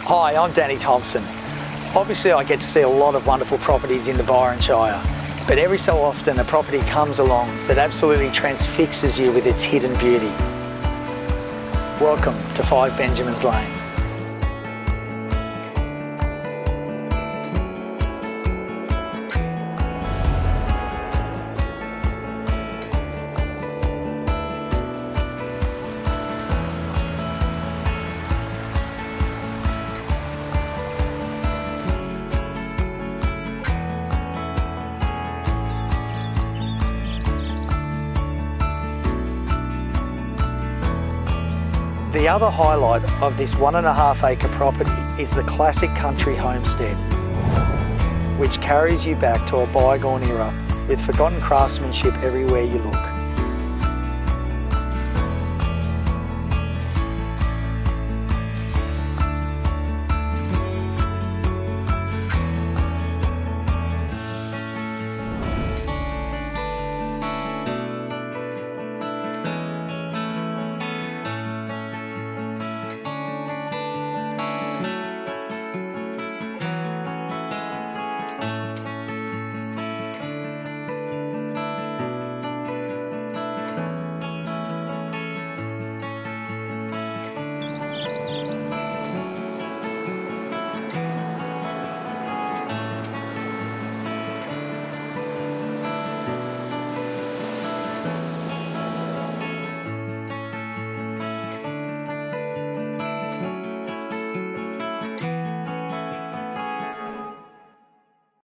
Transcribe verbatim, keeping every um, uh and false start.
Hi, I'm Danny Thompson. Obviously I get to see a lot of wonderful properties in the Byron Shire, but every so often a property comes along that absolutely transfixes you with its hidden beauty. Welcome to five Benjamins Lane. The other highlight of this one and a half acre property is the classic country homestead, which carries you back to a bygone era with forgotten craftsmanship everywhere you look.